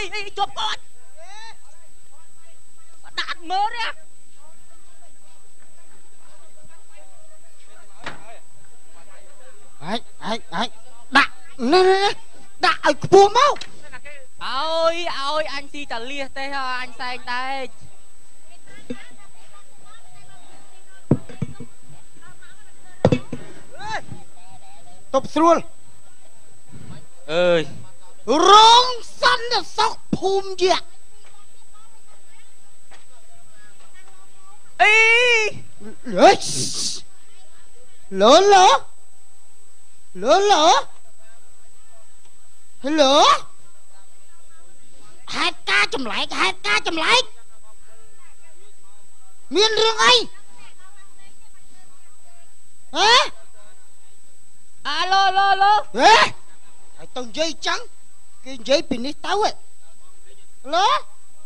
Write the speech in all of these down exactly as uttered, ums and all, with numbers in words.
ជាប់គាត់ដាក់មើលនេះហេហេហេដាក់នេះដាក់ឲ្យខ្ពស់មកអើយឲ្យអញស៊ីតាលៀសទេអញសែងដែរទប់ស្រួលអើយរងសន្តិសុខភូមិយៈអីអេឡូឡូឡូឡូហេឡូហេតុការចម្លែកហេតុការចម្លែកមានរឿងអីហ៎អាឡូឡូឡូហេហើយទៅនិយាយចឹងគេនិយាយពីនេះទៅហ៎ឡូ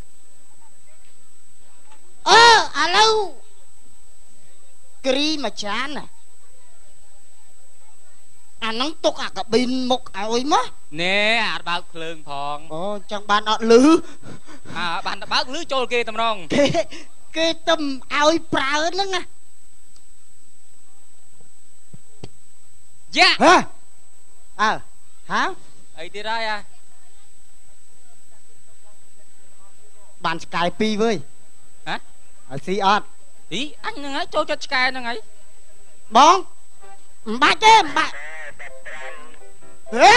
អើឥឡូវគ្រីមួយចានណាអានឹងទុកអាកាប៊ីនមុខឲ្យមកណែអាបើកភ្លើងផងអូចឹងបានអត់លឺអាបានបើកលឺចូលគេតម្រងគេគេទៅឲ្យប្រើហ្នឹងណាយ៉ាហ៎អើហៅអីទៀតហើយអាបានឆ្កែពីរវើយហ៎ឲ្យស៊ីអត់អីអញហ្នឹងហើយចូលចិត្តឆ្កែហ្នឹងហើយបងមិនបាច់ទេមិនបាច់ហេ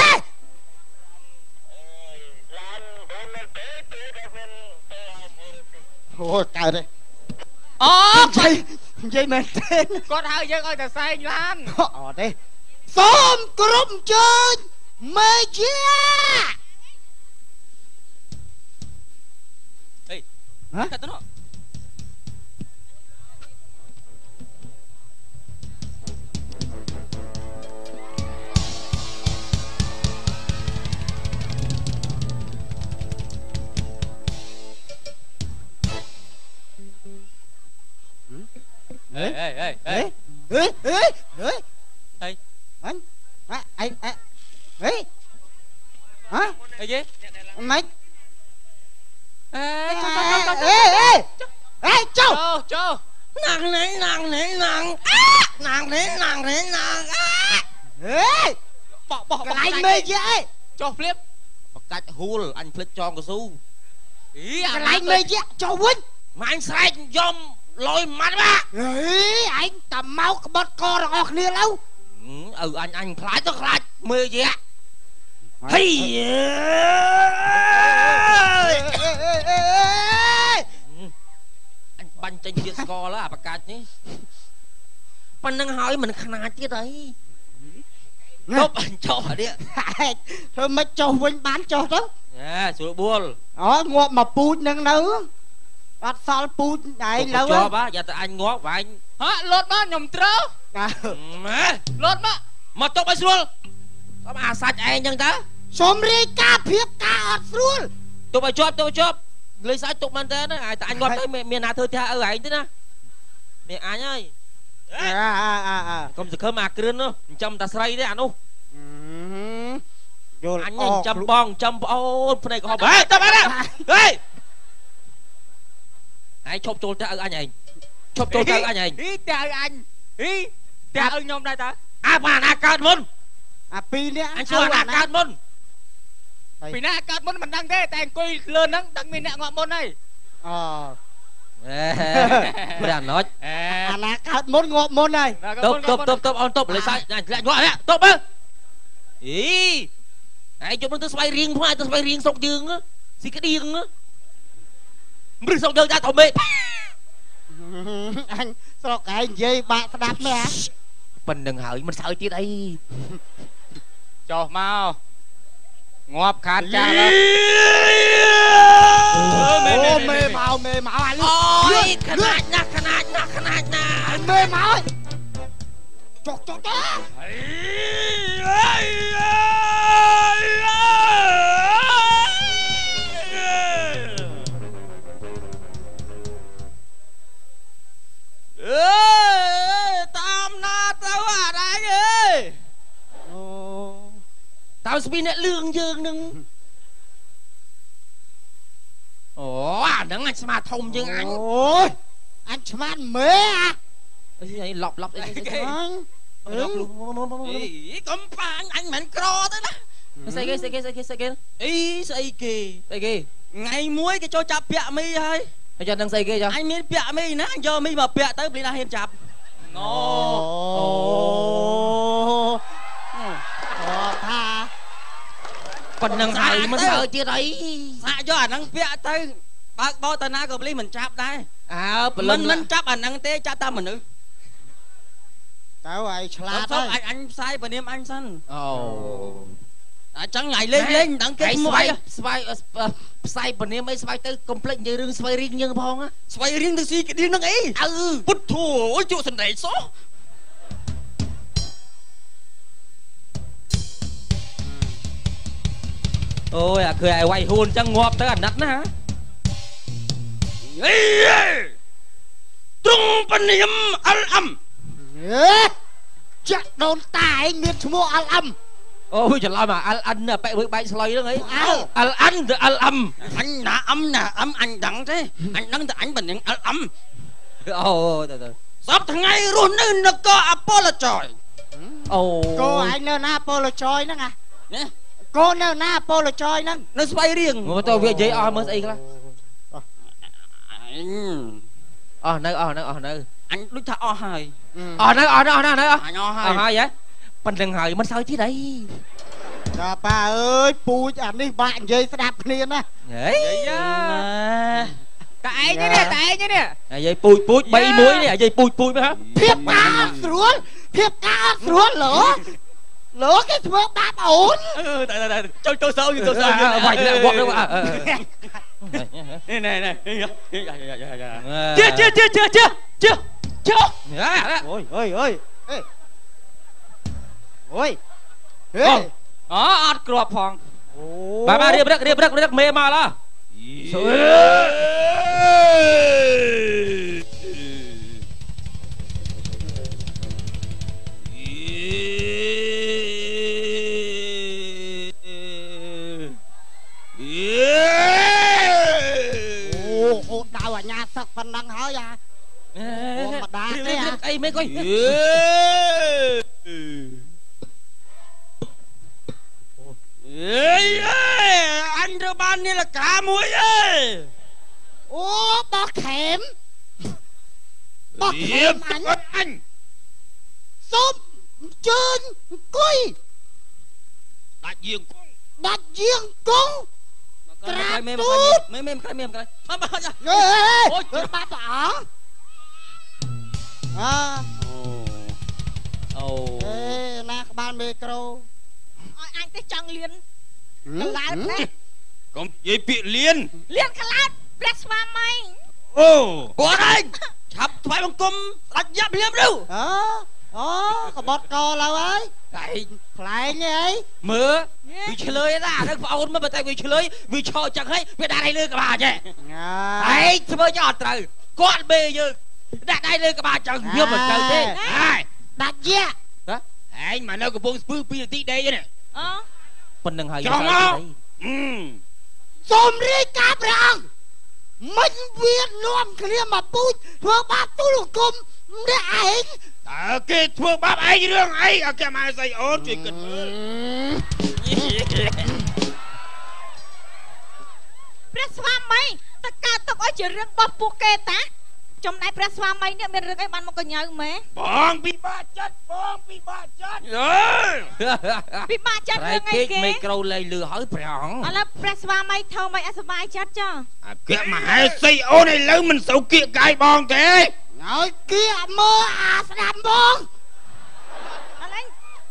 អូកើតទេអូនិយាយនិយាយមែនទេគាត់ហៅយើងឲ្យតែសែងឡានអត់ទេសូមគ្រប់អញ្ជើញមេជាអីហ៎កាត់ទៅនោះហេហេហេហេហេហេហេអីអញអញអញហេហ៎អីគេម៉េចអេចុះចុះចុះចុះអេអេអេចុះចុះណាងនេះណាងនេះណាងណាងនេះណាងនេះណាងហេបោះបោះកន្លែងមេជាអីចុះភ្លាមបកាច់ហួលអញភ្លេចចងកស៊ូអីកន្លែងមេជាចុះវិញម៉ាញ់ស្រែកយំលយម៉ាត់បាអេឯងតាមកក្បត់ករបស់គ្នាទៅឪអញអញខ្លាចទៅខ្លាចមើលយៈហីអញបាញ់ចេញទៀតស្គរអាបកាច់នេះប៉ុណ្្នឹងហើយមិនខ្នាចទៀតអីលុបអញចុះអានេះធ្វើមិនចុះវិញបានចុះទៅហ៎ស្រួលបួលអូងាប់មកពូជនឹងនៅអត់សល់ពូជឯងលើចុះបាទយ៉ាតែអញងាប់វាញហ่าលោតមកខ្ញុំត្រូវម៉ែលោតមកមកតុបឲ្យស្រួលតាមអាសាច់ឯងចឹងតើសូមរាយការណ៍ភាពការអត់ស្រួលតុបឲ្យជាប់តុបជាប់លេសាច់តុបមែនតើណាតែអញងាប់ទៅមានណាធ្វើថាឪឯងទេណាមានអញហើយអាអាអាកុំសង្ឃឹមអាគ្រឿននោះចិញ្ចឹមតាស្រីទេអានោះយល់អញចិញ្ចឹមបងចិញ្ចឹមប្អូនភ្នែកក្រហមហេតើបានហេឯងឈប់ចូលទៅឪអញឯងឈប់ចូលទៅអញឯងហីតែឪអញហីតែឪខ្ញុំដែរតើអាបានអាកើតមុនអាពីរនេះអញសួរអាកើតមុនពីណាកើតមុនមិនដឹងទេតែអង្គុយលឿនហ្នឹងដឹងមានអ្នកងាប់មុនហើយអូអេប្រាណុចអាណាកើតមុនងាប់មុនហើយតុបតុបតុបតុបអូនតុបលេសាច់ញាក់ញាក់នេះតុបមើលអីឯងជុំនឹងទៅស្បៃរៀងផងទៅស្បៃរៀងស្រុកយើងស៊ីក្តៀងមរឹសស្រុកយើងដាក់ធំមេអញស្រុកឯងនិយាយបាក់ស្ដាប់មែនប៉ុណ្្នឹងហើយមិនស្អើយទៀតអីចុះមកងាប់ខាតចាស់ឡើយអូមេមកមេមកអានេះអូយខ្នាចណាស់ខ្នាចណាស់ខ្នាចណាស់មេមកចុកចុកទៅអើតាមណាទៅអាដែរអើយអូតាមស្ពីអ្នកលឿងយើងនឹងអូអាហ្នឹងអញស្មាធំយើងអញអូយអញឆ្មាតមេអាអីឡប់ឡប់អីគេអញឡប់លុអីកុំប៉ាអញអញមិនក្រទេណាស្អីគេស្អីគេស្អីគេស្អីគេអីស្អីគេស្អីគេថ្ងៃមួយគេចូលចាប់ពាក់មីហើយហើយចាំដឹងស្អីគេចាអញមានពាក់មីណាអញយកមីមកពាក់ទៅព្រីណាហ៊ានចាប់អូអូអូថាប៉ុណ្្នឹងហើយមិនហើយទៀតអីសាក់យកអាហ្នឹងពាក់ទៅបើកបោតាណាក៏ព្រីមិនចាប់ដែរអើប្រឡមិនំមិនចាប់អាហ្នឹងទេចាប់តាមមនុស្សទៅឲ្យឆ្លាអតត់ហើទៅយអញអញផ្សាយពនាមអញសិនអូអញ្ចឹងថ្ងៃលេងលេងដឹងគេគេមួស្វាយយស្វាយផ្សាយពនាមអីស្វាយទៅកុំភ្លេចនិយាយរឿងស្វាយរីងយើងផងស្វ័យរៀងទៅស៊ីក្តៀងនឹងអីអើពុតធូអូយជក់សណ្ដែកសោះអូយអាឃើញឲ្យវាយហ៊ូនអញ្ចឹងងាប់ទៅអាណិតណាអីទ្រង់ពនាមអលអំហេចាក់ដូនតាឯងមានឈ្មោះអលអឹមអូយច្រឡំអាអលអានបែកបែកស្លុយហ្នឹងអីអើអលអានទៅអលអំអញណាអំណាអំអញដឹងទេអញដឹងតែអញពនាមអលអំអូទៅទៅសពថ្ងៃរស់នៅនគរអពលចយអូកូឯងនៅណាពលចយហ្នឹងអាណាកូនៅណាពលចយហ្នឹងនៅស្វ័យរៀងមកទៅវានិយាយអស់មើលស្អីខ្លះអញអស់នៅអស់នៅអស់នៅអញដូចថាអស់ហើយអស់នៅអស់នៅអស់នៅអស់នៅអស់អញអស់ហើអយស់ហើយហ៎ប៉ុណ្្នឹងហើយមិនសើចទៀតអីតាប៉ាអើយពូជអានេះបាក់និយាយស្ដាប់គ្នាណាហេយ៉ាតែឯងនេះតែឯងនេះអាយាយពូជពូជបីមួយនេះអាយាយពូជពូជមើលហ៎ភាពការអត់ស្រួលភាពការអត់ស្រួលឡូឡូគេធ្វើបាបអូនអឺតែតែចូលចូលសើចូលសើវាយទៅវត្តទៅនេះនេះនេះជិះជិះជិះជិះជិះជិះជិះអូយអូយអូយអេអូយហេអូអត់គ្រាប់ផងបាទបាទរៀបរឹករៀបរឹករៀបមេមកឡោះអូដៅអាញាសឹកប៉ុណ្ណឹងហើយអាអីមេកុយអេអញទៅបាននាឡិកាមួយអេអូបោះខេមបោះខេមអញអញសុំជើញអង្គុយដាច់យាងគង់ដាច់យាងគង់ក្រាបមេមេមេមេមេមេមេអើបាត់អេអូយបាត់ប្រអងអើអូអេណាក្បាលមេក្រូឲ្យអញទៅចង់លៀនកឡោតណាកុំនិយាយពាក្យលៀនលៀនកឡោតព្រះស្វាមីអូគាត់ឯងឆាប់ថ្វាយបង្គំស្ដេចយ៉ាប់ភ្លាមទៅអើអូកបត់កឡៅហើយឯងខ្លែងនេះអីមើលវាឆ្លើយណាហ្នឹងបងអូនមើលតែវាឆ្លើយវាឆោចឹងហីវាដាក់ដៃលើក្បាលចេះឯងធ្វើចឹងអត់ត្រូវគាត់បេយើងដាក់ដៃលើក្បាលចឹងវាមិនទៅទេហើយដាច់យាឯងមកនៅកំពង់ស្ពឺពីរនាទីដេកនេះអប៉ុណ្្នឹងហើយចង់មកអឺសូមរាយការណ៍ព្រះអង្គមិនវានាំគ្នាមកពូជធ្វើបាបទូលគុំអ្នកឯងតើគេធ្វើបាបឯងរឿងអីឲ្យគេមកស្អីអូនជួយគិតមើលព្រះស្វាមីតើកើតទុកឲ្យជារឿងរបស់ពួកគេតាចំណែកព្រះស្វាមីនេះមានរឿងអីបានមកកញ្ញើមែបងពិបាកចិត្តបងពិបាកចិត្តអើពិបាកចិត្តរែរឿងកអីពេកគេមេក្រូលេងលឺហើយព្រះអង្គឥឡូវព្រះស្វាមីធ្វើមិនអសប្បាយចិត្តចុះអាគេមហេសីអូនឥឡូវមិនសូវគៀកកាយបងទេឲ្យគៀមើលអាស្ដាប់បងឥឡូវ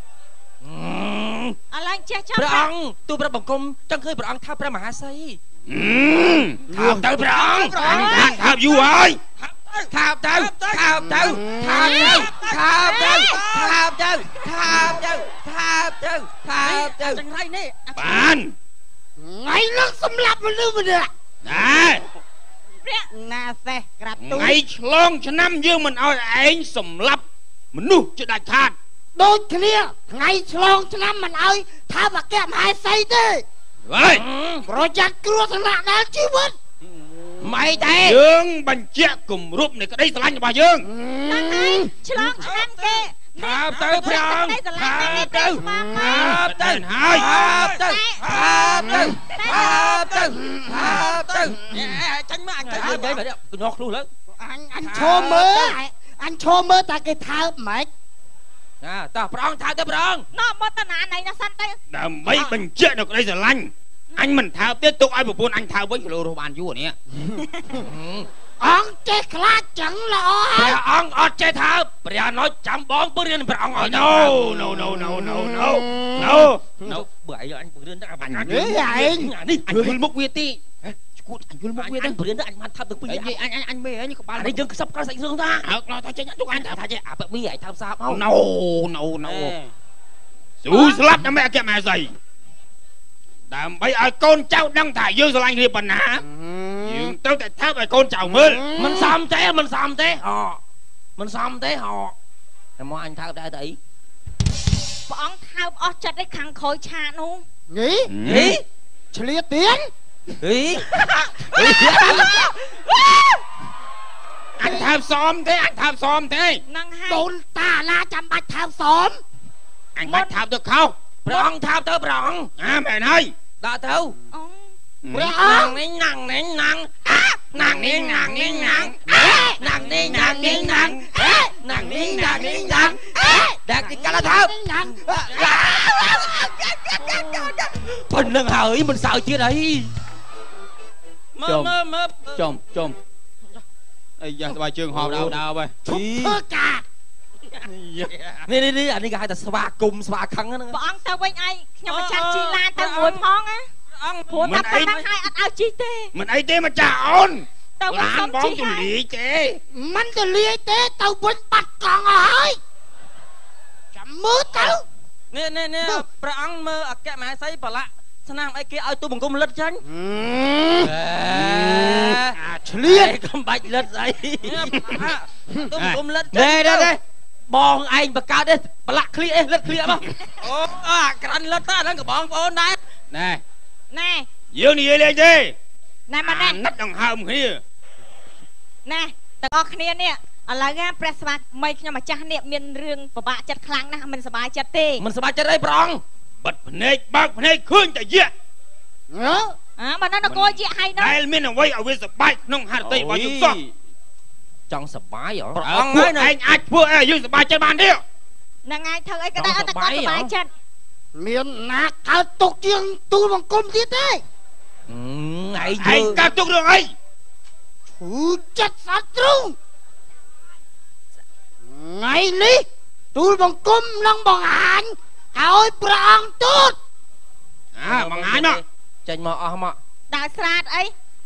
ឥឡូវចេះចាំព្រះអង្គទូព្រះបង្គំចង់ឃើញព្រះអង្គថាព្រះមហាសីថាទៅព្រះអង្គអញថាថាយូរហើយថាបទៅថាបទៅថាបទៅថាបទៅថាបទៅថាបទៅថាបទៅថាបទៅចង្រៃនេះបានថ្ងៃនឹងសម្លាប់មនុស្សម្នាក់ណែព្រះណាសេះក្រាបទូលថ្ងៃឆ្លងឆ្នាំយើងមិនឲ្យឯងសម្លាប់មនុស្សជាដាច់ខាតដូចគ្នាថ្ងៃឆ្លងឆ្នាំមិនឲ្យថាបកៈមហេសីទេហើយប្រយ័ត្នគ្រោះថ្នាក់ដល់ជីវិតណ mày đây dương bánh chẹt cùng rụp này cái đây là anh bà dương ឆ្លងឆ្នាំគេ Thápទៅព្រះអង្គ Thápទៅ Thápទៅហើយ Thápទៅ Thápទៅ Thápទៅ Thápទៅចាញ់មកអញទៅនិយាយទៅកញ្ញោះខ្លួនលើអញអញឈរមើលអញឈរមើលតែគេថើបម៉េចណាតោះព្រះអង្គថើបទៅព្រះអង្គណោះមកតាណាណៃណាសិនទៅដើម្បីបញ្ជាក់នៅក្តីស្រឡាញ់អញមិនថើបទេទុកឲ្យប្រពន្ធអញថើបវិញលោរស់បានយូរនេះអង្គចេះខ្លាចចឹងល្អហើព្រះយអង្គអត់ចេះថើបព្រះអនុចាំបងពរៀនព្រះអង្គឲ្យ no no no no no no no no បើឯងអញពរៀនទៅអញអញនេះឯងនេះអញយល់មុខវាទីឈួតអញយល់មកអញវាអទៅញពរៀនទៅអញបានថើបទៅពីរអញអញអញមេអញក្បាលអានេះយើងខ្សឹបក្រៅសាច់រឿងតាអើខ្លោតចេញទុកអញថាចេះអាបែបនេះឯងថើបសាបមក no no no ស៊ូស្លាប់តែមិនអគ្គមហេសីដើម្បីឲ្យកូនចៅដឹងថាយើងស្រឡាញ់គ្នាប៉ុណ្ណាយើងត្រូវតែថើបឲ្យកូនចៅមើលមិនសមទេមិនសមទេហ៎មិនសមទេហ៎តែមកអញថើបដែរទៅអីព្រះអង្គថើបអស់ចិត្តឯខាងក្រោយឆាកនោះនេះហីឆ្លៀតទៀនហីអញថើបសមទេអញថើបសមទេហ្នឹងហើយដូនតាណាចាំបាច់ថើបសមអញបាច់ថើបទៅខុសព្រះអង្គថើបទៅព្រះអង្គអាមែនហើយដាក់ទៅអង្គព្រះអណាងង្គនេះណាងនេះណាងណាងនេះណាងនេះណាងណាងនេះណាងនេះណាងណាងនេះណាងនេះណាងដាក់ទីកាលថើបញ៉ាំប៉ុណ្្នឹងហើយមិនសើចទៀតអីមើលមើលមើលចំចំអីយ៉ាស្បាយជើងហោដើដើបើឈប់ធ្វើការនេះនេះនេះអានេះគេហៅថាស្វាគុំស្វាខឹងហ្នឹងព្រះអង្គទៅវិញឯងខ្ញុំម្ចាស់ជីឡានទៅមួយផងណាអង្គព្រោះតែប៉ុណ្ណឹងហើយអត់ឲ្យជីទេមិនអីទេម្ចាស់អូនទៅវិញឡានសុំបងជីទូហើយលាយទេមិនទៅលាយទេទៅវិញបាត់កង់ហើយចាំមើលទៅនេះនេះនេះព្រះអង្គមើលអគ្គមហេសីប្រឡាក់ស្នាមអីគេឲ្យទូបង្គំលិតចាញ់អាឆ្លៀតកំបាច់លិតស្អីទូបង្គំលិតចាញ់នេះនេះបងឯងបកើតទេប្រឡាក់ឃ្លៀអេលិតឃ្លៀមកអូអាក្រាន់លិតតាហ្នឹងក៏បងប្អូនដែរណែណែយើងនិយាយលេងទេណែមកណែណាត់ដង្ហើមគ្នាណែទាំងអស់គ្នានេះឥឡូវណាព្រះស្វាមីខ្ញុំម្ចាស់នេះមានរឿងពិបាកចិត្តខ្លាំងណាស់មិនសប្បាយចិត្តទេមិនសប្បាយចិត្តអីព្រះអង្គបិទភ្នែកបើកភ្នែកឃើញតែយៈអើបើនៅនគរជាហើយនោះដែលមានអ្វីឲ្យវាសប្បាយក្នុងហត្ថតីរបស់យើងសោះចង់សប្បាយហ៎ព្រះអង្គហើយឯងអាចធ្វើឲ្យយើងសប្បាយចិត្តបានទេហ្នឹងហើយធ្វើអីក៏ได้ឲ្យតែគាត់សប្បាយចិត្តមានណាកើតទុកជាងទូលបង្គំទៀតទេឯងឯយើងកើតទុករឿងអីឈឺចិត្តសត្រូវថ្ងៃនេះទូលបង្គំនឹងបង្ហាញឲ្យព្រះអង្គទូតអើបង្ហាញមកចេញមកអស់មកដើរស្រាតអី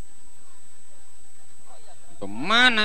ប្រមាណណា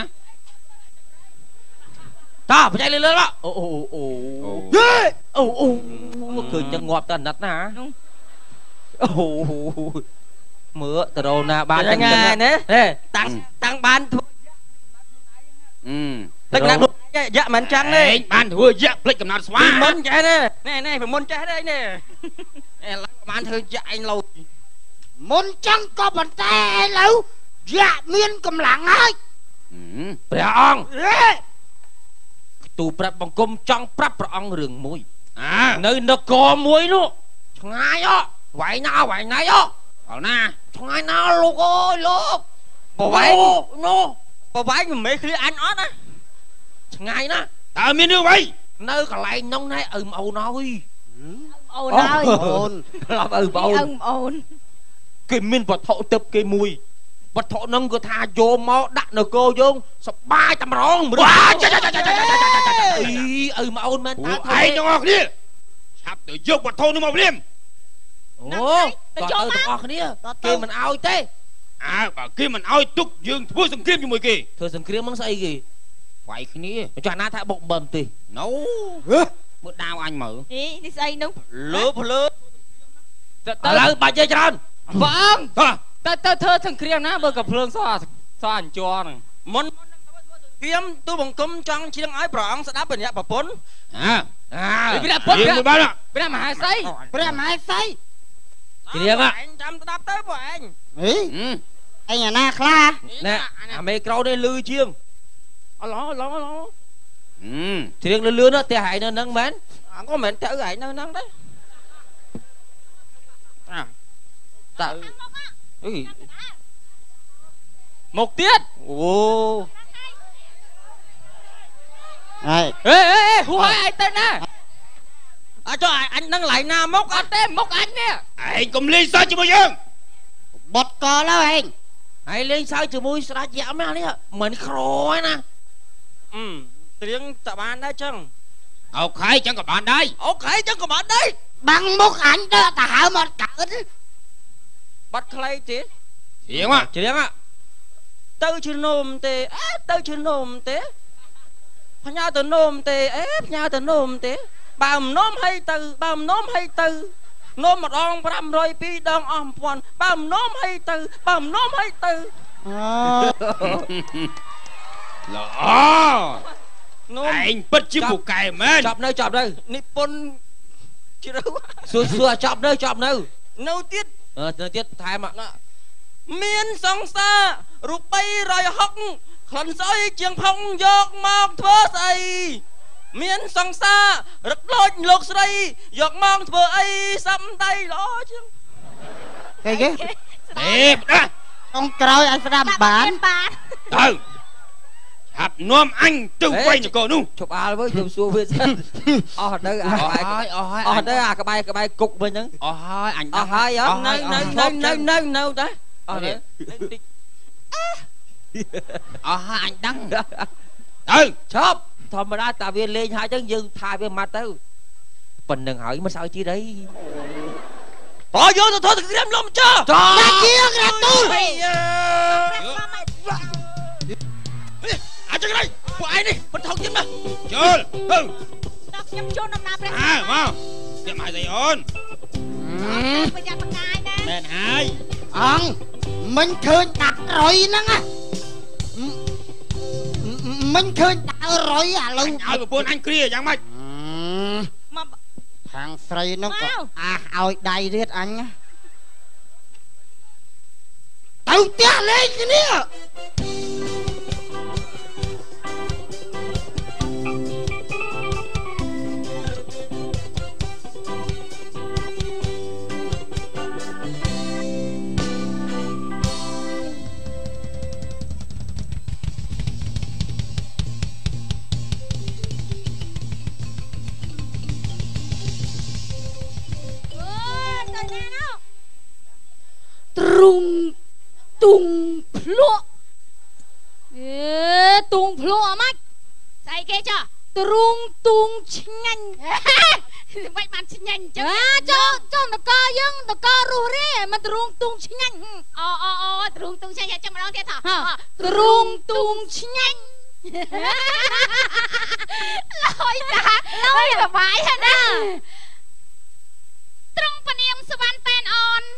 តោះបច្ច័យលឿនៗមកអូអូអូយេអូអូឃើញចឹងងាប់តែអាណិតណាអូមើលតរណាបានចឹងណាហេតាំងតាំងបានធ្វើអឺតែកណ្ដាលយ៉ាក់មិនចឹងទេឯងបានធ្វើយៈផ្លិចកំណត់ស្វាពីមុនចេះទេណែណែពីមុនចេះទេនេះឥឡូវបានធ្វើយ៉ាក់ឯងលោមុនចឹងក៏ប៉ុន្តែឥឡូវយ៉ាក់មានកម្លាំងហើយព្រះអង្គទូប្រាប់បង្គំចង់ប្រាប់ព្រះអង្គរឿងមួយអើនៅនគរមួយនោះឆ្ងាយអវែងណាវែងណៃអអល់ណាឆ្ងាយណាលោកអើយលោកប្រវែងនោះប្រវែងមិនមែនឃ្លៀអញអត់ណាឆ្ងាយណាតើមានរឿងអីនៅកន្លែងនោះណែឪមអូនហើយអូនហើយអូនឡប់ឪមអូនអើអូនគេមានវត្ថុទឹកគេមួយវត្ថុហ្នឹងគឺថាយកមកដាក់នៅគោយើងសបាយតែម្ដងវ៉ាចាចាចាចាចាអីឪមអូនមែនពួកឯងទាំងអស់គ្នាឆាប់ទៅយកវត្ថុនោះមកព្រាមអូទៅយកទាំងអស់គ្នាគេមិនអោយទេអើបើគេមិនអោយទុកយើងធ្វើសង្គ្រាមជាមួយគេធ្វើសង្គ្រាមហ្នឹងស្អីគេវាយគ្នាចាស់ណាថាបុកបំទេណូមើលដាវអញមើលនេះនេះស្អីនោះលើភ្លើឥឡូវបាច់ទេច្រើនព្រះអង្គតោះទៅទៅធ្វើសង្គ្រាមណាបើកំភ្លើងសសអញ្ជរហ្នឹងមុនគៀមទូបង្គំចង់ជាងឲ្យព្រះអង្គស្ដាប់បញ្ញប្រពន្ធអើអាព្រះពុទ្ធយើងទៅបានព្រះមហាសីព្រះមហេសីគ្រៀងឯងចាំស្ដាប់ទៅពួកឯងហីអ anh nhà na khla nè à mày câu đây lư chiêng Ờ ló ló ló อืม chiêng lư lư nó tè hại nó nâng mến À có mệnh thở gãy nó nắng đấy À tạ ừ. Một tiết Ồ này Ê ê ê Hú hỏi ai tên nè à cho anh, anh nâng lại na mốc Anh tên mốc anh nè ឯងកុំលេងសើចជាមួយយើង bọt cò đó anh ai lên sao chữ môi sao dạo mấy anh ấy mình khói nè Ừ Tiếng tạ bàn đấy chăng អូខេចឹងក៏បានដែរ Ok chắc có bạn đây bằng một ảnh đó ta hở một cỡ Bắt clay tí ធៀងមក chiêng á Tao chưa nôm tê Á tao chưa nôm tê Phá nhau tao nôm tê Ép nhau tao nôm tê Bà ẩm nôm hay từ Bà ẩm nôm hay từ Nôm một ông Bàm rồi pi đong ẩm phòn Bà ẩm nôm hay từ Bà ẩm nôm hay từ Ờ, ល្អ Nôm ឯងពិតជាពូកែមែន chọc nơi chọc nơi Nippon Chứ đâu xua xua chọc nơi chọc nơi Nâu tiết ờ nơi tiết thay mà Miên song xa Rụp bay rồi hốc Khẩn soi chiêng phong Dọc mong thơ xây Miên song xa Rất lôi lục sây Dọc mong thơ ấy Xăm tay ló chứ cái ghế ទេផ្ដាស់ con trôi anh phải làm bán បានទៅហាប់នាំអញទៅវិញនគរនោះ chụp à với chụp xua với sân ờ đây à អស់ cái ហើយអស់ហើយ ờ đây à cái bài cái bài cục bên nhá អស់ហើយអញ ờ hai á Nơi nơi nơi nơi nơi nơi đấy ờ đấy អស់ហើយអញដឹងទៅ chop thầm mà đã ta viên lên hai chân dương thai viên mặt tới bình đừng hỏi mà sao chi đấy Bỏ vô thôi thôi thì đem lông cho ra kia ra tôi អាចចឹងនេះ Của ai đi Mình thông tin mà ចូលទៅដល់ខ្ញុំជួនដំណើរព្រះអើមកទៀតមកស្អីអូនប្រយ័ត្នបង្កាយណាមែនហើយ ông mình khơi đặt rồi nè á mình khơi đặt rồi à អ lâu ញឲ្យប្រពន្ធអញគ្រាយ៉ាងម៉េចមក thằng Sri nó có à ôi đầy riết anh á tao tía lên cái nè Trung tung plọ Ê, tung plọ mách ស្អីគេចុះ Trung tung nhanh មិនបានឆ្ញាញ់ចឹង À, cho, cho nó co dương, nó co rù rê Mà trung tung nhanh អូអូអូទ្រូងទុងឆ្ញាញ់ចាំម្ដងទៀតថោះ Trung tung nhanh លយតាលយសបាយហ្នឹងណាត្រង់ពនាមសវណ្ណតែនអូន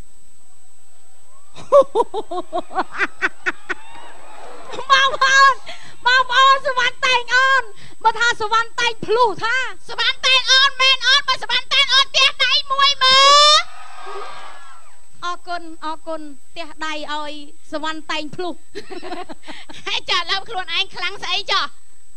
Bao ơn, bao ơn sư văn tành ơn Mà tha sư văn tành plu tha សវណ្ណតែនអូនមែនអូនបើសវណ្ណតែនអូនផ្ទះដៃមួយមើល Ơ cân, ơ cân, teh đai ơi sư văn tành plu ហើយចាឡើយខ្លួនឯងខ្លាំងស្អីចុះ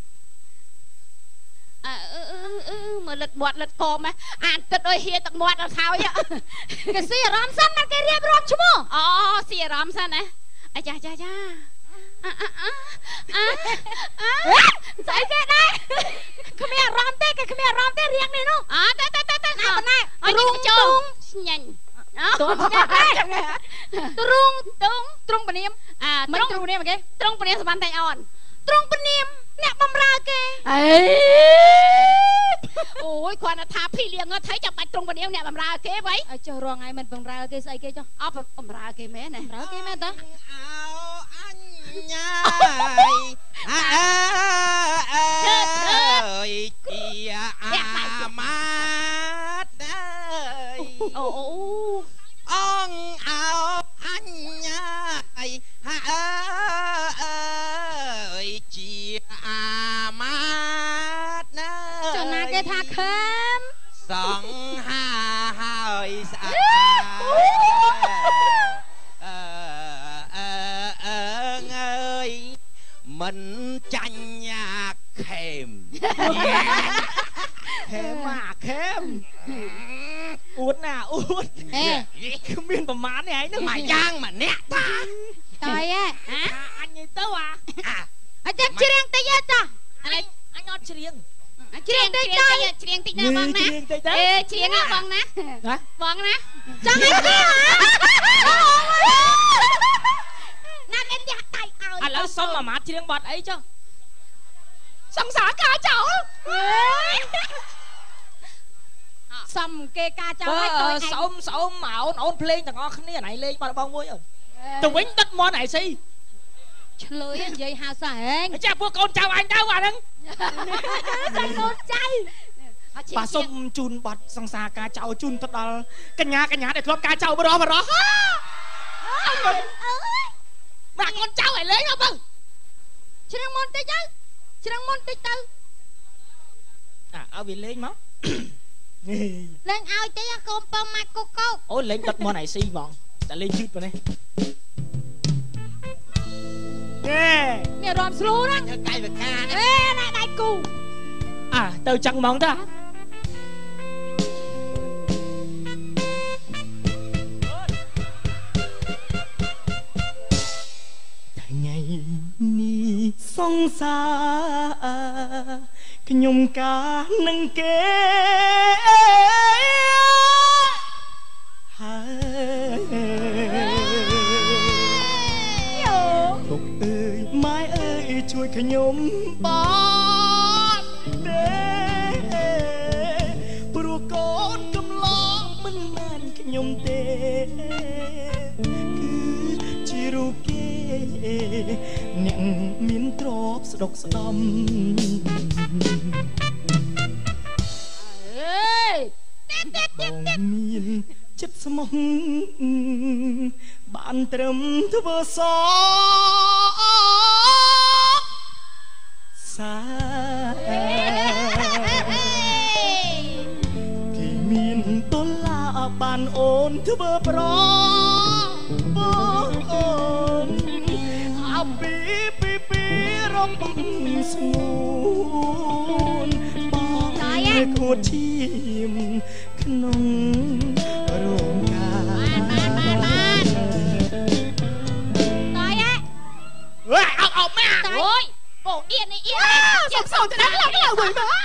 អឺអឺមើលលិតមាត់លិតកមអានទឹកអើយហៀទឹកមាត់អត់ហើយ Cái gì ở rõm sân mà cái riêng rõm chứ mô អូសៀអារម្មណ៍សិនណាអាចាចាចាអឺអឺអឺអឺ Sao cái đây Không biết rõm tê, cái không biết rõm tê riêng này nó អើទៅទៅទៅទៅ Nào bên này អើយ Trung ចូល tung ញ៉ាញ់ Trung nhanh đây Trung tung Trung bà niêm អា Mình ត្រង់ trung niêm cái ត្រង់ព្រះសវណ្ណតែនអូន Trung bà niêm Nè bầm ra kê អូយគ្រាន់តែថាភីលៀងអត់thấyចាំបាច់ត្រង់ពនាមអ្នកបំរើគេໄວ Ở cho rong ai mình bầm ra kê sao kê cho អត់បំរើគេមែនណា Bầm ra kê mẹ ta Áo anh nhai ơi chị à mát đây អូអូ ông áo anh nhai ơi chị à mát đây Cho na kê tha khám sóng hà hơi xa គ្មានប្រមាណនេះឯងហ្នឹងមួយយ៉ាងម្នាក់តាតើហ៎អញទៅអាអញ្ចឹងច្រៀងតិចទៅឥឡូវអញអត់ច្រៀងច្រៀងតិចទៅច្រៀងតិចណាបងណាអេច្រៀងណាបងណាបងណាចង់ឲ្យច្រៀងណាមានយ៉ាដៃឲ្យឥឡូវសុំមួយម៉ាត់ច្រៀងបត់អីចុះសង្សារការចោលសំគេការចោលឲ្យតើសុំសុំអូនអូនភ្លេងទាំងអស់គ្នាណៃលេងបាត់បងមួយអើទៅវិញដិតមន់ឯស៊ីឆ្លើយនិយាយហៅសោះហេងចាពួកកូនចៅអញទៅអាហ្នឹងចាកូនចៅបាទសុំជូនបត់សង្សារការចៅជូនទៅដល់កញ្ញាកញ្ញាដែលធ្លាប់ការចៅបរោះបរោះបាទកូនចៅឲ្យលេងមកបើច្រៀងមុនតិចទៅច្រៀងមុនតិចទៅអើឲ្យវាលេងមកលេងឲ្យតិចកូនពងម៉ាក់កូកោអូលេងដិតមន់ឯស៊ីហ្មងតែលេងយឺតប៉ុណ្ណេះណែមានរំស្រួលណាធ្វើកាយវិការអេណែដៃគូអាទៅចឹងហ្មងតាថ្ងៃនេះសង្សារខ្ញុំការនឹងគេហើយពុកអើយម៉ែអើយជួយខ្ញុំបានទេព្រោះកូនកំឡោងមិនមែនខ្ញុំទេគឺជារូបគេអ្នកមានទ្រព្យស្ដុកស្ដំអេបងមានចិត្តស្មោះបានត្រឹមធ្វើសសាគេមានដុល្លារបានអូនធ្វើប្របងអូនអពីពីពីរំបងស្ងួនបងតែគួតឈាមក្នុងរោងការបានបានបានបានតើវ៉ាអោអោម៉ាអូយបងអៀននេះអៀនជាសោទៅដល់ឡើងឡើងវិញមក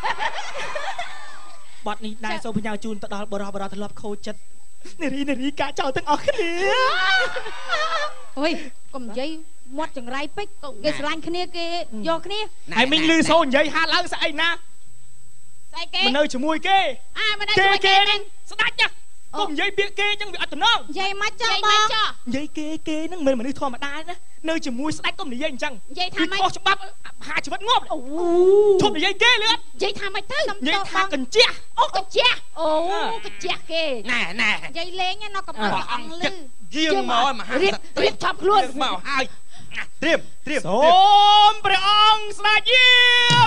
បាត់នេះដែរសូមផ្ញើជូនទៅដល់បរោះបរោះធ្លាប់ខូចចិត្តនារីនារីកាចោលទាំងអស់គ្នាអូយកុំនិយាយមាត់ចង្រៃពេកគេស្រឡាញ់គ្នាគេយកគ្នាហើយមីងលឺសូរនិយាយហាឡើងស្អីណាស្អីគេមិននៅជាមួយគេអាមិននៅជាមួយគេហ្នឹងស្ដាច់ចាកុំនិយាយពាក្យគេចឹងវាអត់តំណងនិយាយមកចោះបងនិយាយគេគេហ្នឹងមិនមនុស្សធម្មតាណានៅជាមួយស្ដាច់កុំនិយាយអញ្ចឹងនិយាយថាម៉េចខុសច្បាប់ហាជីវិតងាប់អូធប់និយាយគេលឿននិយាយថាម៉េចទៅនិយាយថាកញ្ជះអូកញ្ជះអូកញ្ជះគេណែណែនិយាយលេងណាកំអល់អង្គលឺយាងមកឲ្យមហាក្សត្ររៀបឆាប់ខ្លួនមកហើយត្រៀមត្រៀមសូមព្រះអង្គស្ដេចយាង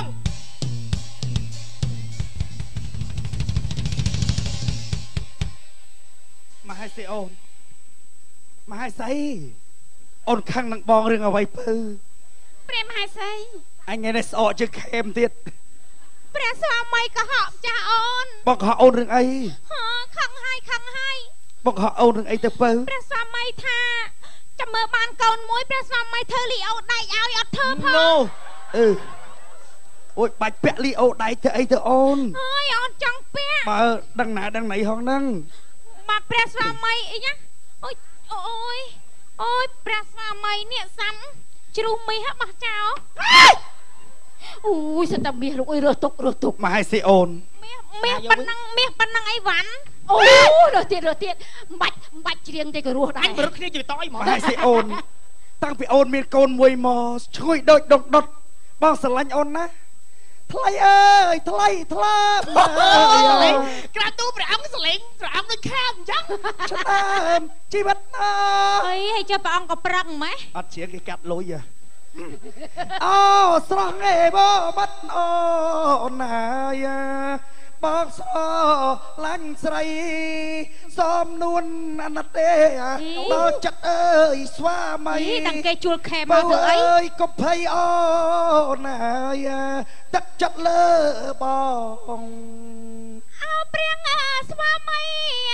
មហេសីអូនមហេសីអូនខឹងនឹងបងរឿងអ្វីពើព្រះមហេសីអញនេះស្អកជាងខេមទៀតព្រះស្វាមីកុហកចាស់អូនបងកុហកអូនរឿងអីហ៎ខឹងហើយខឹងហើយបងកុហកអូនរឿងអីទៅពើព្រះស្វាមីថាចាំមើលបានកូនមួយព្រះស្វាមីធ្វើលីអូដៃឲ្យអត់ធ្វើផងណូអឺអូយបាច់ពាក់លីអូដៃទៅអីទៅអូនហើយអូនចង់ពាក់បើដឹងណាដឹងណីហងហ្នឹងមកព្រះស្វាមីអីណាអូយអូយអូយព្រះស្វាមីនេះសាំជ្រុះមីហ่ะបោះចោលអូយសិតតែមាសលោកអើយរើសទុករស់ទុកមកឲ្យស៊ីអូនមាសមាសប៉ុណ្ណឹងមាសប៉ុណ្ណឹងអីវ៉ាន់អូរើសទៀតរើសទៀតមិនបាច់មិនបាច់ច្រៀងទេក៏រស់ដែរអញប្រឹកគ្នាជិះតយមកឲ្យស៊ីអូនតាំងពីអូនមានកូនមួយមកឈ្ងុយដូចដុតដុតបងស្រឡាញ់អូនណាថ្លៃអើយថ្លៃថ្លាក្រាទូព្រះអង្គសលេងព្រះអង្គដូចខាមអញ្ចឹងច្រើនជីវិតអើអីឲ្យចុះព្រះអង្គក៏ប្រឹងម៉េះអត់ជ្រៀងគេកាត់លុយអូស្រស់អេបងបាត់អូនណាយាបងស្រឡាញ់ស្រីសំនួនអណទេដល់ចិត្តអើយស្វាមីតាំងគេជួលខែមកធ្វើអីអើយកុំភ័យអូនណាយាទឹកចិត្តលើបងអើព្រៀងស្វាមី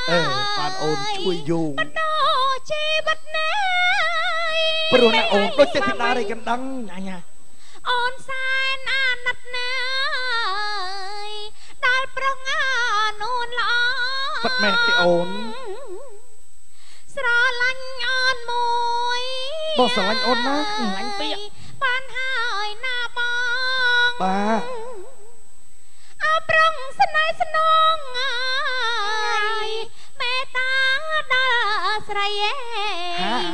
អេបានអូនជួយយូរបដោជីវិតណែព្រោះណាអូនដូចទេធីតារីកណ្ដឹងអញ្ញាអូនសែនអាណិតណាយដល់ប្រងនួនល្អពិតមែនទេអូនស្រឡាញ់អូនមួយបងស្រឡាញ់អូនណាស់ស្រឡាញ់ពីបានហើយណាបងបាទអើប្រងស្នេហ៍ស្នងអើយមេត្តាដល់ស្រីឯង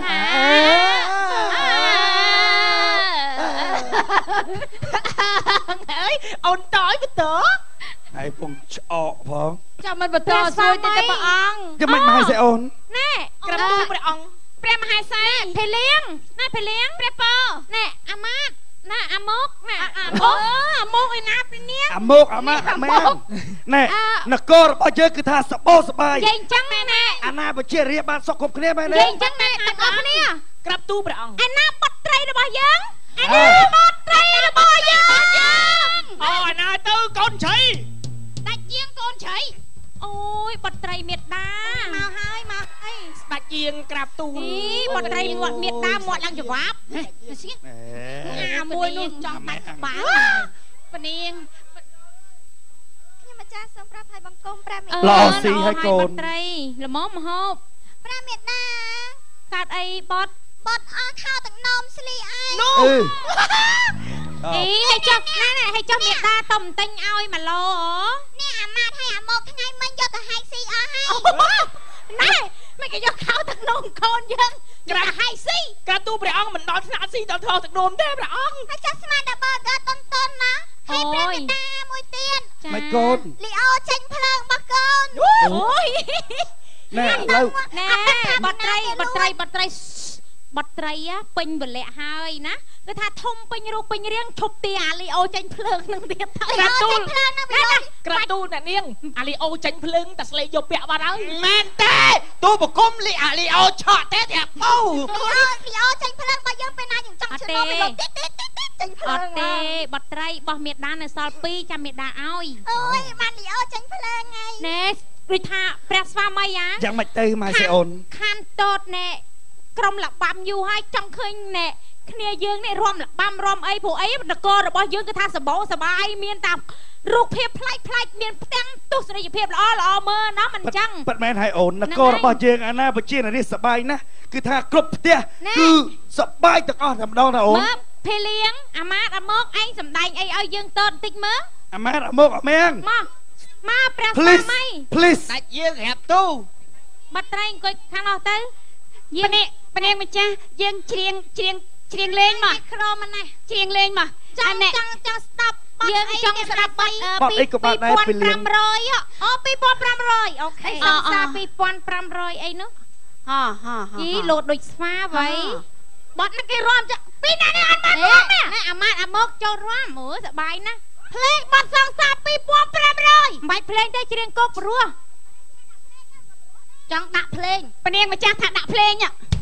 អើយអូនតើបន្តហើយពងឆ្អកផងចាំមិនបន្តសួយទៅព្រះអង្គចាំមិនមកឲ្យស្អីអូនណែក្រំទូព្រះអង្គព្រះមហាក្សត្រភេលៀងណែភេលៀងព្រះពរណែអាម៉ាតណែអាមុកណែអាមុកអាមុកឯណាព្រះនាងអាមុកអាម៉ាអាមែនណែនគររបស់យើងគឺថាសបោសបាយនិយាយអញ្ចឹងណែអាណាបជារាបានសុខគ្រប់គ្នាមែននិទេយាយអញ្ចឹងណែទាំងអស់គ្នាក្រាបទូព្រះអង្គឯណាបတ်ត្រីរបស់យើងឯណាបတ်ត្រីរបស់យើងអូឯណាទៅកូនឆៃដាច់ជាងកូនឆៃអូយបတ်ត្រីមេត្តាមកហើយមកហើយស្ដេចជាងក្រាបទូអីបတ်ត្រីមាត់មេត្តាមាត់ឡើងចង្វាប់ស្គីអាមួយនោះចង់ដាច់បាល់ពនាងខ្ញុំម្ចាស់សូមប្រាប់ឲ្យបង្គំព្រះមេល្អស៊ីឲ្យកូនបတ်ត្រីល្មមមហូបព្រះមេតាកាត់អីបត់បត់អស់ខោទាំងនំស្លីឯងអឺអីឲ្យចុះណាស់ឲ្យចុះមេត្តាតុំទិញឲ្យមួយឡូអូនេះអាម៉ាតឲ្យអាមកថ្ងៃមិញយកទៅហាយស៊ីអស់ហើយណែមិនគេយកខោទាំងនំកូនយើងក្រាឲ្យស៊ីក្រាបទូព្រះអង្គមិនដល់ថ្នាក់ស៊ីដល់ថោទឹកនោមទេព្រះអង្គហើយចាស់ស្មានតែបើកតុនតុនណាហើយព្រះមេតាមួយទៀតមិនកូនលីអូចេញភ្លើងរបស់កូនអូយណែឥឡូវណែបတ်ត្រីបတ်ត្រីបတ်ត្រីបတ်ត្រីពេញវលៈហើយណាគឺថាធំពេញរូបពេញរាងឈប់ទីអាលីអូចេញភ្លើងនឹងទៀតទៅក្រាបទូលភ្លើងណាវាក្រាបទូលអ្នកនាងអាលីអូចេញភ្លើងតែស្លេកយកពាក់បាត់ហើយមែនទេទូបង្គំលីអាលីអូឆក់ទេតែបោលីអូចេញភ្លើងរបស់យើងពេលណាយើងចង់ជឿនំវាលោកតិចតិចតិចចេញភ្អលើងត់ទេបတ်ត្រីបោះមេដានៅសល់ពីរចាំមេដាឲ្យអូយបានលីអូចេញភ្លើងហើយណែដូចថាព្រះស្វាមីអាយ៉ាងម៉េចទៅមកស្អីអូនខានតតណែក្រុមលបាំយូរហើយចង់ឃើញណែគ្នាយើងនេះរំលបាំរំអីព្រោះអីនគររបស់យើងគឺថាសបោសបាយមានតែរូបភាពប្លែកប្លែកមានផ្ទាំងទស្សនីយភាពល្អល្អមើលណាមិនចឹងប៉ិតមែនហើយអូននគររបស់យើងអាណាបជានារីសបាយណាស់គឺថាគ្រប់ផ្ទះគឺសបាយទាំងអស់តែម្ដងណាអូនមើលភេលៀងអាម៉ាតអាមកឯងសំដែងអីឲ្យយើងតតបន្តិចមើលអាម៉ាអាមុកអាមែងមកមកព្រះស្វា please មី please ដាច់យើងក្រាបទូបាត់ត្រែងអង្គុយខាងនោះទៅម្នាក់ម្នាក់ម្ចាស់យើងច្រៀងច្រៀងច្រៀងលេងមកក្រមណាច្រៀងលេងមកចង់ចង់ចង់ស្ដាប់យើងចង់ស្ដាប់បាត់បត់អីក៏បានដែរពីលៀងពីរពាន់ប្រាំរយអូពីរពាន់ប្រាំរយអូខេសង្សារពីរពាន់ប្រាំរយអីនោះហ៎ហ៎ជីលោតដូចស្វាវ៉ៃបាត់នឹងគេរំចាពីណានេះអត់បានរំនេះអាម៉ាតអាមកចូលរំមើលសបាយណាស់ភ្លេងបាត់សង្សារពីរពាន់ប្រាំរយមិនបាច់ភ្លេងទេច្រៀងកុកព្រោះចង់ដាក់ភ្លេងម្នាក់ម្ចាស់ថាដាក់ភ្លេង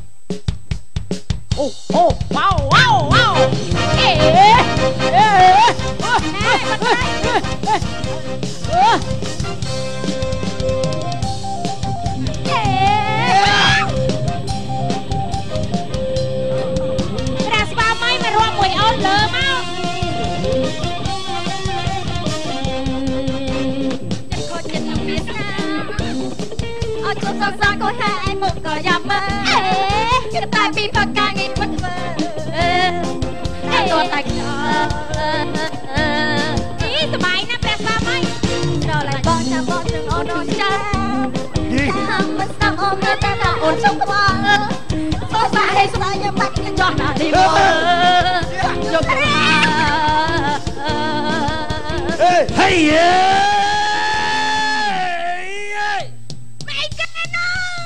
អូអូវ៉ាវវ៉ាវវ៉ាវអេអេណែបាត់ហើយព្រះស្វាមីមករំមួយអូនលើមកចិត្តខូចចិត្តនឹងវាស្នាអត់ចូលសងសាក៏ហើយឯងមកក៏យ៉ាប់មើលអេចិត្តតែពីផកាងារមិនធ្វើអេតោះតែខ្ញុំនេះសបាយណាស់ព្រះស្វាមីស្រឡាញ់បងចាំបងទាំងអូនអូនចាយីតាមមិនស្ដាប់អូនទៅតែអូនជុំក្បាលសោះសាឲ្យស្ដាយយ៉ាងបាច់ខ្ញុំចោះណានេះមកយកទៅអេហេយេមិនកាណូ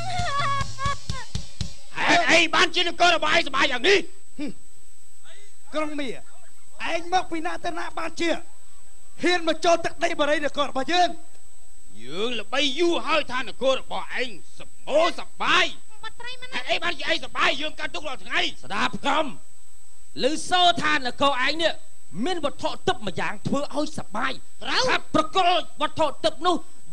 អីបានជានគររបស់ឯងសបាយយ៉ាងនេះក្រុងមីឯងមកពីណាទៅណាបានជាហ៊ានមកចូលទឹកដីបរិយនគររបស់យើងយើងល្បីយូរហើយថានគររបស់ឯងសម្បូរសបាយបាត់ត្រីមិនអីបានជាឯងសបាយយើងកាត់ទុករាល់ថ្ងៃស្ដាប់ក្រុមឮសូរថានគរឯងនេះមានវត្ថុទឹកម្យ៉ាងធ្វើឲ្យសបាយថាប្រកល់វត្ថុទឹកនោះ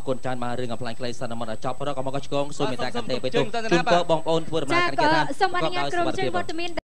អរគុណច្រើនបាទរឿងកំ pl ែង ក្លេសិនមកដល់ចប់រកក៏មកឆ្កងសូមមេត្តាកន្ទេបេតុជូនពរបងប្អូនធ្វើដំណើរកាន់គេថាសូមអនុញ្ញាតក្រុមជើងវត្តមាន